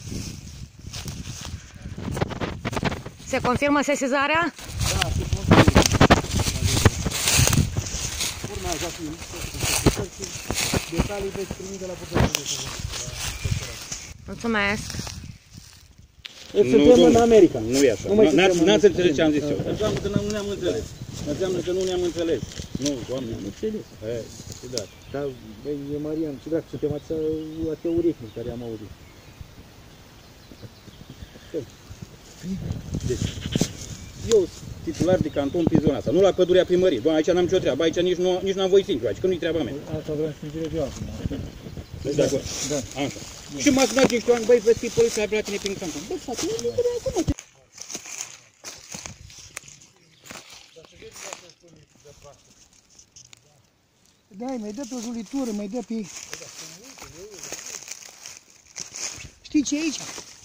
Se confirmă sesizarea? Da, se confirmă. Urmează a fi detalii veți primi de la putere. Mulțumesc. Suntem în America. Nu e așa. N-ați înțeles ce am zis eu. Înseamnă că nu ne-am înțeles. Înseamnă că nu ne-am înțeles. Nu, doamne. Am înțeles. Da. Dar, băi, Marian, ce dacă suntem atâtea urechi care am auzit. Deci, eu titular de canton pe zona asta, nu la pădurea primăriei. Doamne, aici n-am nicio treabă, aici nici n-am voie să intru aici, că nu-i treaba mea. Asta vreau să înțeleg eu acum. De acord? Da. Așa. Și m-a sunat niște oameni, băi, veți fi poliția la tine prin canton. Bă, frate, nu e acum. Da, mai dă pe o julitură, mai dă pe... Știi ce e aici?